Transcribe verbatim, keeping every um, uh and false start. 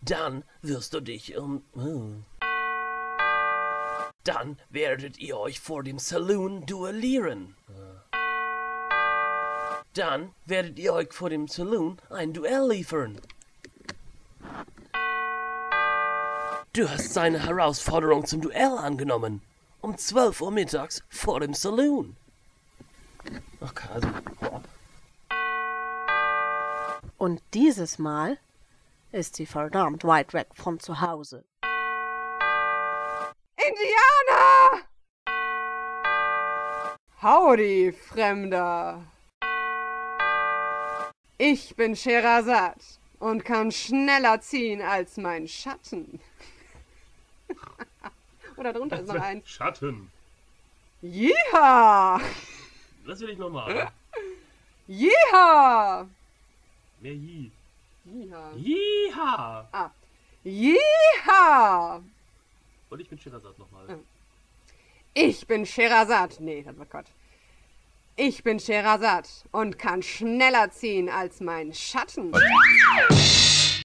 Dann wirst du dich um... Oh. Dann werdet ihr euch vor dem Saloon duellieren. Dann werdet ihr euch vor dem Saloon ein Duell liefern. Du hast seine Herausforderung zum Duell angenommen. Um zwölf Uhr mittags vor dem Saloon. Okay, also... Boah. Und dieses Mal ist sie verdammt weit weg von zu Hause. Indianer! Howdy, Fremder. Ich bin Scheherazad und kann schneller ziehen als mein Schatten. Oder drunter ist noch ein Schatten. Jiha! Das will ich nochmal. Jiha! Mehr Ji. Jiha. Jiha! Ah. Jiha! Und ich bin Scheherazad nochmal. Ich bin Scheherazad. Nee, das war Gott. Ich bin Scheherazad und kann schneller ziehen als mein Schatten.